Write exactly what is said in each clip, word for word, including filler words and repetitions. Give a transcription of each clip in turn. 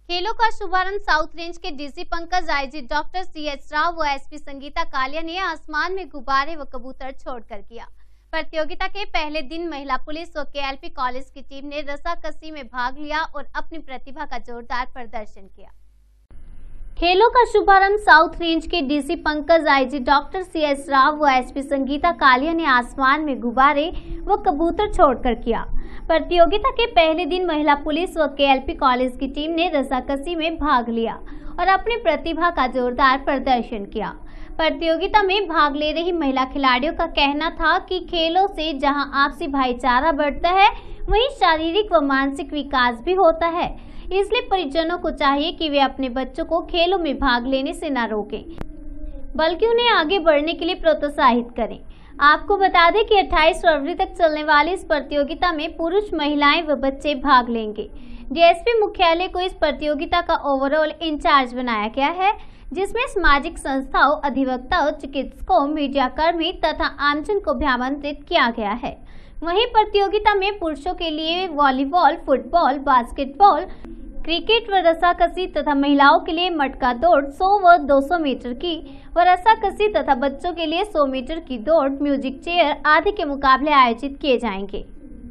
खेलों का शुभारंभ साउथ रेंज के DC Pankaj, IG doctor C H Rao व एसपी संगीता कालिया ने आसमान में गुब्बारे व कबूतर छोड़कर किया। प्रतियोगिता के पहले दिन महिला पुलिस व केएलपी कॉलेज की टीम ने रस्साकसी में भाग लिया और अपनी प्रतिभा का जोरदार प्रदर्शन किया। खेलों का शुभारंभ साउथ रेंज के DC Pankaj, IG doctor C H Rao व एसपी संगीता कालिया ने आसमान में गुब्बारे व कबूतर छोड़कर किया। प्रतियोगिता के पहले दिन महिला पुलिस व केएलपी कॉलेज की टीम ने रस्साकसी में भाग लिया और अपनी प्रतिभा का जोरदार प्रदर्शन किया। प्रतियोगिता में भाग ले रही महिला खिलाड़ियों का कहना था कि खेलों से जहां आपसी भाईचारा बढ़ता है, वहीं शारीरिक व मानसिक विकास भी होता है। इसलिए परिजनों को चाहिए कि वे अपने बच्चों को खेलों में भाग लेने से न रोकें, बल्कि उन्हें आगे बढ़ने के लिए प्रोत्साहित करें। आपको बता दें कि अट्ठाईस फरवरी तक चलने वाली इस प्रतियोगिता में पुरुष, महिलाएं व बच्चे भाग लेंगे। डीएसपी मुख्यालय को इस प्रतियोगिता का ओवरऑल इंचार्ज बनाया गया है, जिसमें सामाजिक संस्थाओं, अधिवक्ताओं, चिकित्सकों, मीडियाकर्मी तथा आमजन को भी आमंत्रित किया गया है। वहीं प्रतियोगिता में पुरुषों के लिए वॉलीबॉल, फुटबॉल, बास्केटबॉल, क्रिकेट व रस्साकसी तथा महिलाओं के लिए मटका दौड़ सौ व दो सौ मीटर की व रस्साकसी तथा बच्चों के लिए सौ मीटर की दौड़, म्यूजिक चेयर आदि के मुकाबले आयोजित किए जाएंगे।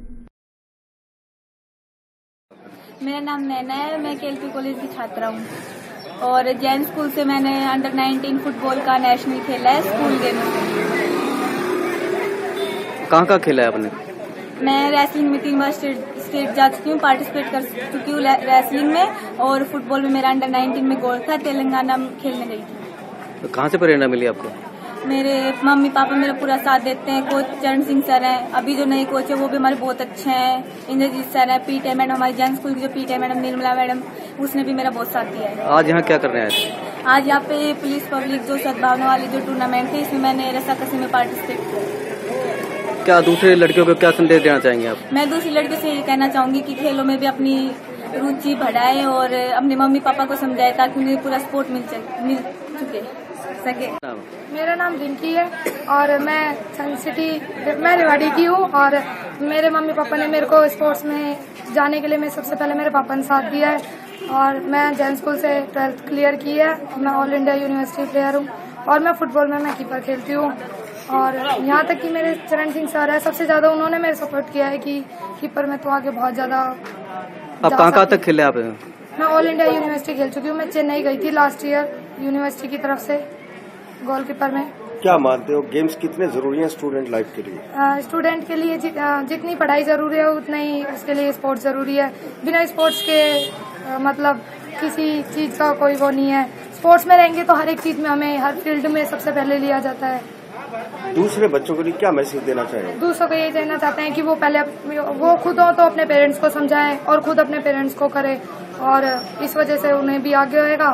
मेरा नाम नैना है, मैं केएलपी कॉलेज की छात्रा हूँ और जैन स्कूल से मैंने अंडर नाइनटीन फुटबॉल का नेशनल खेला है स्कूल गेम में। कहाँ कहाँ खेला है आपने? मैं रेसलिंग में तीन बार स्टेट स्टेट जा चुकी हूँ, पार्टिसिपेट कर चुकी हूँ रेसलिंग में, और फुटबॉल में मेरा अंडर नाइनटीन में गोल्ड था। तेलंगाना में खेलने गई थी। तो कहाँ से प्रेरणा मिली आपको? मेरे मम्मी पापा मेरा पूरा साथ देते हैं। कोच चरण सिंह सर हैं, अभी जो नए कोच है वो भी हमारे बहुत अच्छे हैं। इंद्रजीत सर है, पीटे मैडम, हमारी जैन स्कूल की जो पीटे मैडम निर्मला मैडम, उसने भी मेरा बहुत साथ दिया है। आज यहाँ क्या करने आए थे? आज यहाँ पे पुलिस पब्लिक जो सद्भावना वाली जो टूर्नामेंट थी, इसमें मैंने रस्साकसी में पार्टिसिपेट किया। क्या दूसरे लड़कियों को क्या संदेश देना चाहेंगे आप? मैं दूसरी लड़कियों से ये कहना चाहूंगी कि खेलों में भी अपनी रुचि बढ़ाए और अपने मम्मी पापा को समझाए, ताकि उन्हें पूरा सपोर्ट मिल मिल चुके सके। मेरा नाम रिंकी है और मैं सन सिटी मैं रेवाड़ी की हूँ और मेरे मम्मी पापा ने मेरे को स्पोर्ट्स में जाने के लिए मैं सबसे पहले मेरे पापा ने साथ दिया है और मैं जैन स्कूल से ट्वेल्थ क्लियर की है। मैं ऑल इंडिया यूनिवर्सिटी प्लेयर हूँ और मैं फुटबॉल में मैं कीपर खेलती हूँ। और यहाँ तक कि मेरे चरण सिंह सर है, सबसे ज्यादा उन्होंने मेरे सपोर्ट किया है कि कीपर में तो आगे बहुत ज्यादा। आप कहाँ कहाँ तक खेले आप? मैं ऑल इंडिया यूनिवर्सिटी खेल चुकी हूँ। मैं चेन्नई गई थी लास्ट ईयर यूनिवर्सिटी की तरफ से गोलकीपर में। क्या मानते हो गेम्स कितने जरूरी हैं स्टूडेंट लाइफ के लिए? स्टूडेंट के लिए जि, जितनी पढ़ाई जरूरी है उतना ही उसके लिए स्पोर्ट्स जरूरी है। बिना स्पोर्ट्स के आ, मतलब किसी चीज का कोई वो नहीं है। स्पोर्ट्स में रहेंगे तो हर एक चीज में हमें हर फील्ड में सबसे पहले लिया जाता है। दूसरे बच्चों के लिए क्या मैसेज देना चाहेंगे? दूसरों को ये कहना चाहते हैं कि वो पहले वो खुद हो तो अपने पेरेंट्स को समझाएं और खुद अपने पेरेंट्स को करें, और इस वजह से उन्हें भी आगे होएगा।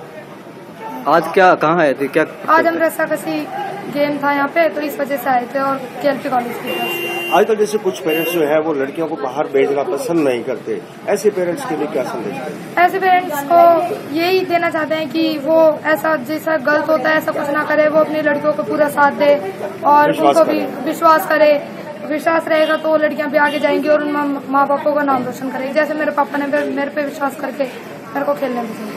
आज क्या कहाँ आए थे? क्या आज हम रस्साकसी गेम था यहाँ पे, तो इस वजह से आए थे और केएलपी कॉलेज की तरफ से। आजकल जैसे कुछ पेरेंट्स जो है वो लड़कियों को बाहर भेजना पसंद नहीं करते, ऐसे पेरेंट्स के लिए क्या संदेश दें? ऐसे पेरेंट्स को यही देना चाहते हैं कि वो ऐसा जैसा गलत होता है ऐसा कुछ ना करे, वो अपनी लड़कियों को पूरा साथ दे और उनको भी विश्वास करे। विश्वास रहेगा तो लड़कियां भी आगे जाएंगी और उन माँ बापों का नाम रोशन करेंगी। जैसे मेरे पापा ने मेरे पे विश्वास करके मेरे को खेलने में